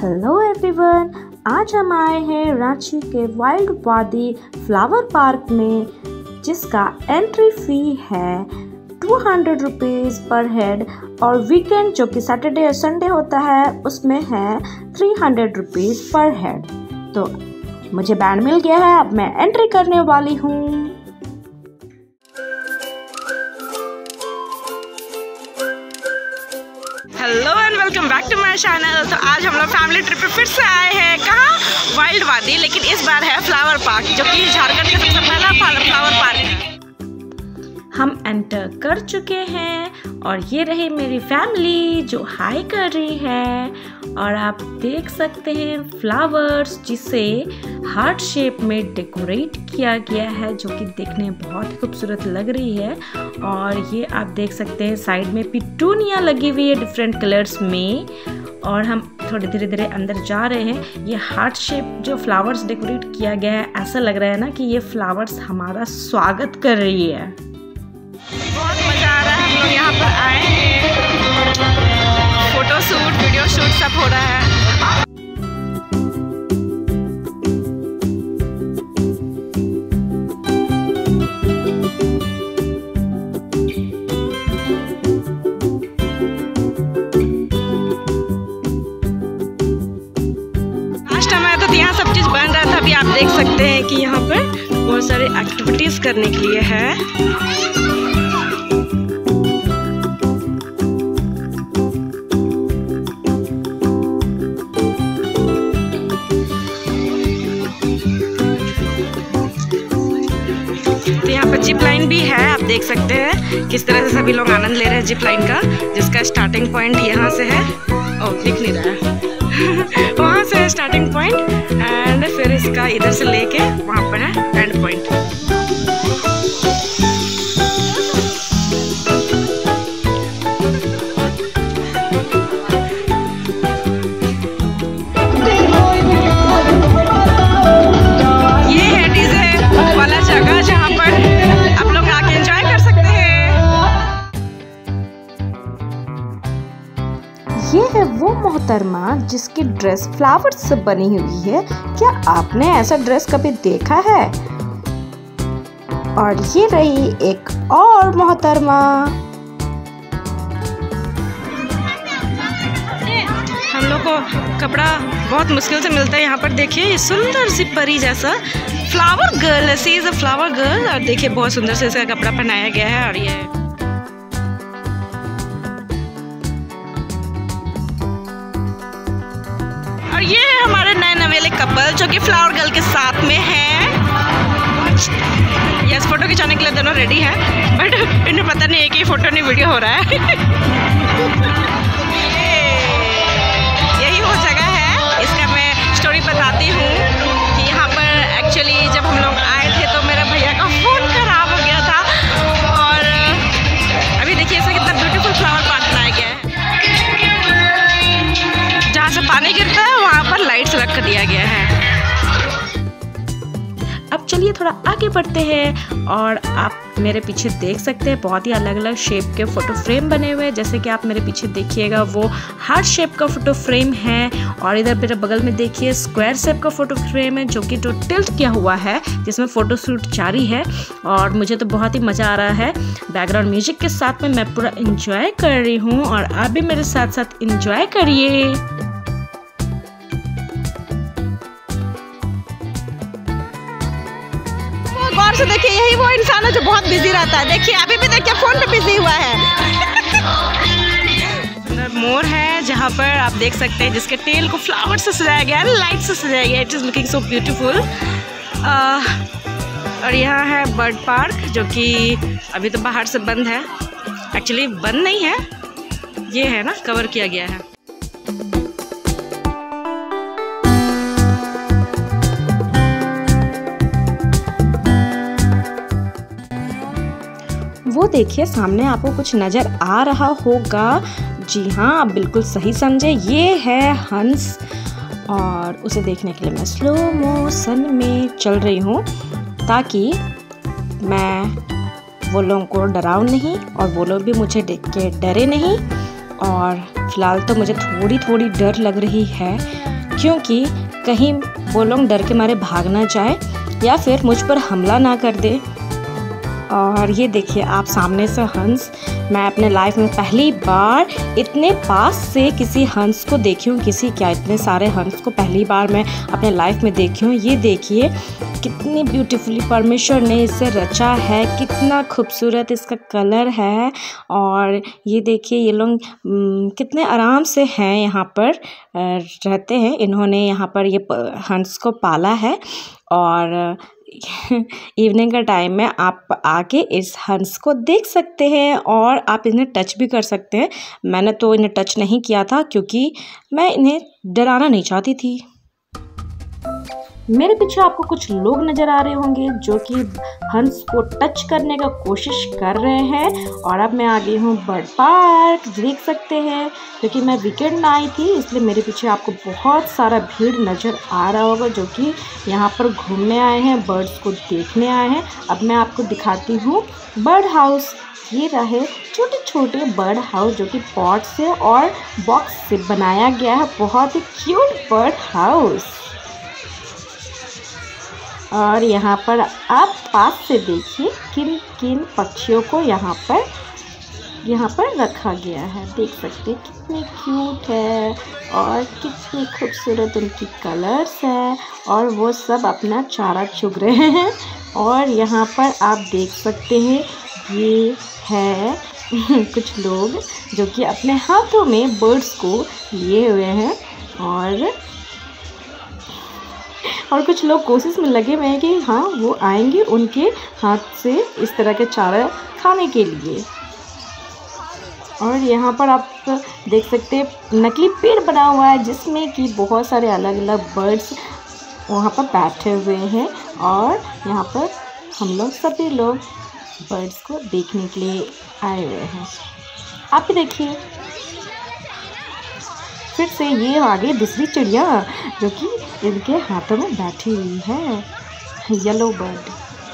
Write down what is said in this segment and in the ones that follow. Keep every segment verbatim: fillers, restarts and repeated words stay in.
Hello everyone, आज हम आए हैं रांची के वाइल्ड वादी फ्लावर पार्क में, जिसका एंट्री फ़ी है two hundred rupees per head और वीकेंड जो कि सैटरडे और संडे होता है उसमें है three hundred rupees per head. तो मुझे बैंड मिल गया है, अब मैं एंट्री करने वाली हूँ। Hello and welcome back to my channel. तो आज हम लोग फैमिली ट्रिप पे फिर से आए हैं, कहाँ? वाइल्ड वादी, लेकिन इस बार है फ्लावर पार्क, जो कि झारखंड का सबसे पहला फ्लावर पार्क है। हम एंटर कर चुके हैं और ये रही मेरी फैमिली जो हाई कर रही है, और आप देख सकते हैं फ्लावर्स जिसे हार्ट शेप में डेकोरेट किया गया है, जो कि देखने में बहुत ही खूबसूरत लग रही है। और ये आप देख सकते हैं साइड में पिटूनिया लगी हुई है डिफरेंट कलर्स में, और हम थोड़े धीरे धीरे अंदर जा रहे हैं। ये हार्ट शेप जो फ्लावर्स डेकोरेट किया गया है, ऐसा लग रहा है ना कि ये फ्लावर्स हमारा स्वागत कर रही है। बहुत मज़ा आ रहा है, हम लोग यहाँ पर आए हैं, फोटो शूट वीडियो शूट सब हो रहा है। लास्ट टाइम आया था तो यहाँ सब चीज़ बन रहा था। अभी आप देख सकते हैं कि यहाँ पर बहुत सारे एक्टिविटीज़ करने के लिए है। तो यहाँ पर जिप लाइन भी है, आप देख सकते हैं किस तरह से सभी लोग आनंद ले रहे हैं जिप लाइन का, जिसका स्टार्टिंग पॉइंट यहाँ से है। ओह, दिख नहीं रहा है वहाँ से है स्टार्टिंग पॉइंट, एंड फिर इसका इधर से लेके वहाँ पर है एंड पॉइंट। ये है वो मोहतरमा जिसकी ड्रेस फ्लावर्स से बनी हुई है। क्या आपने ऐसा ड्रेस कभी देखा है? और ये रही एक और मोहतरमा। हम लोग को कपड़ा बहुत मुश्किल से मिलता है यहाँ पर। देखिए ये सुंदर सी परी जैसा flower girl, she is a flower girl, और देखिए बहुत सुंदर से इसका कपड़ा पहनाया गया है। और ये और ये है हमारे नए नवेले कपल जो कि फ्लावर गर्ल के साथ में है। यस, फोटो खिंचाने के लिए दोनों रेडी हैं, बट इन्हें पता नहीं है कि फोटो नहीं वीडियो हो रहा है। यही वो जगह है, इसका मैं स्टोरी बताती हूँ कि यहाँ पर एक्चुअली जब हम लोग आए थे तो मेरे भैया का फ़ोन खराब हो गया था, और अभी देखिए इसका कितना ब्यूटीफुल फ्लावर पार्क बनाया गया है। जहाँ से पानी गिरता है वहाँ पर लाइट्स रख दिया गया है। अब चलिए थोड़ा आगे बढ़ते हैं, और आप मेरे पीछे देख सकते हैं बहुत ही अलग अलग शेप के फ़ोटो फ्रेम बने हुए हैं। जैसे कि आप मेरे पीछे देखिएगा वो हार्ट शेप का फ़ोटो फ्रेम है, और इधर मेरे बगल में देखिए स्क्वायर शेप का फ़ोटो फ्रेम है, जो कि तो टिल्ट किया हुआ है, जिसमें फ़ोटो शूट जारी है। और मुझे तो बहुत ही मज़ा आ रहा है, बैकग्राउंड म्यूजिक के साथ में मैं पूरा इंजॉय कर रही हूँ, और आप भी मेरे साथ साथ इंजॉय करिए। गौर से देखिए, यही वो इंसान है जो बहुत बिजी रहता है। देखिए अभी भी देखिए फोन पे बिजी हुआ है। मोर है जहाँ पर आप देख सकते हैं, जिसके टेल को फ्लावर से सजाया गया है, लाइट से सजाया गया है। It is looking so beautiful. और यहाँ है बर्ड पार्क, जो कि अभी तो बाहर से बंद है। एक्चुअली बंद नहीं है, ये है ना, कवर किया गया है। वो देखिए सामने आपको कुछ नज़र आ रहा होगा। जी हाँ, आप बिल्कुल सही समझे, ये है हंस, और उसे देखने के लिए मैं स्लो मोशन में चल रही हूँ, ताकि मैं वो लोगों को डराऊं नहीं और वो लोग भी मुझे देख के डरे नहीं। और फिलहाल तो मुझे थोड़ी थोड़ी डर लग रही है, क्योंकि कहीं वो लोग डर के मारे भाग ना जाए या फिर मुझ पर हमला ना कर दे। और ये देखिए आप सामने से हंस, मैं अपने लाइफ में पहली बार इतने पास से किसी हंस को देखी हूँ। किसी क्या, इतने सारे हंस को पहली बार मैं अपने लाइफ में देखी हूँ। ये देखिए कितनी ब्यूटीफुली परमेश्वर ने इसे रचा है, कितना खूबसूरत इसका कलर है। और ये देखिए ये लोग कितने आराम से हैं, यहाँ पर रहते हैं। इन्होंने यहाँ पर ये हंस को पाला है। और इवनिंग का टाइम में आप आके इस हंस को देख सकते हैं और आप इन्हें टच भी कर सकते हैं। मैंने तो इन्हें टच नहीं किया था क्योंकि मैं इन्हें डराना नहीं चाहती थी। मेरे पीछे आपको कुछ लोग नज़र आ रहे होंगे जो कि हंस को टच करने का कोशिश कर रहे हैं। और अब मैं आ गई हूँ बर्ड पार्क, देख सकते हैं। क्योंकि मैं वीकेंड में आई थी इसलिए मेरे पीछे आपको बहुत सारा भीड़ नज़र आ रहा होगा जो कि यहाँ पर घूमने आए हैं, बर्ड्स को देखने आए हैं। अब मैं आपको दिखाती हूँ बर्ड हाउस। ये रहे छोटे छोटे बर्ड हाउस जो कि पॉट से और बॉक्स से बनाया गया है। बहुत ही क्यूट बर्ड हाउस। और यहाँ पर आप पास से देखिए किन किन पक्षियों को यहाँ पर यहाँ पर रखा गया है। देख सकते हैं कितने क्यूट है और कितनी खूबसूरत उनकी कलर्स है। और वो सब अपना चारा चुग रहे हैं। और यहाँ पर आप देख सकते हैं ये है कुछ लोग जो कि अपने हाथों में बर्ड्स को लिए हुए हैं। और और कुछ लोग कोशिश में लगे हुए हैं कि हाँ वो आएंगे उनके हाथ से इस तरह के चारा खाने के लिए। और यहाँ पर आप देख सकते हैं नकली पेड़ बना हुआ है जिसमें कि बहुत सारे अलग अलग बर्ड्स वहाँ पर बैठे हुए हैं। और यहाँ पर हम लोग सभी लोग बर्ड्स को देखने के लिए आए हुए हैं। आप भी देखिए फिर से ये आगे दूसरी चिड़िया जो कि इनके हाथों में बैठी हुई है, येलो बर्ड।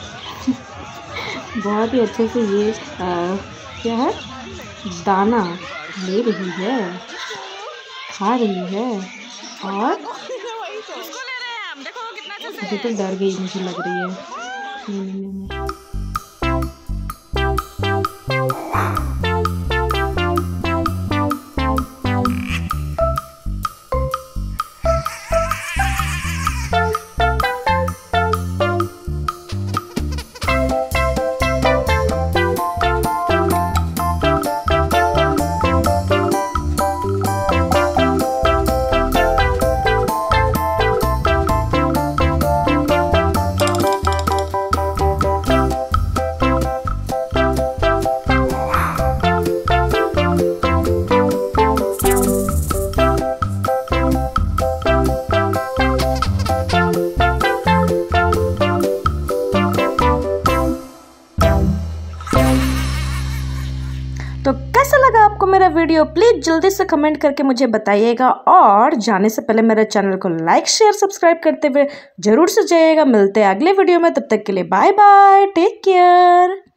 बहुत ही अच्छे से ये आ, क्या है दाना ले रही है, खा रही है। और अभी तो डर गई मुझे लग रही है। तो कैसा लगा आपको मेरा वीडियो? प्लीज़ जल्दी से कमेंट करके मुझे बताइएगा। और जाने से पहले मेरे चैनल को लाइक शेयर सब्सक्राइब करते हुए जरूर से जाइएगा। मिलते हैं अगले वीडियो में, तब तक के लिए बाय बाय, टेक केयर।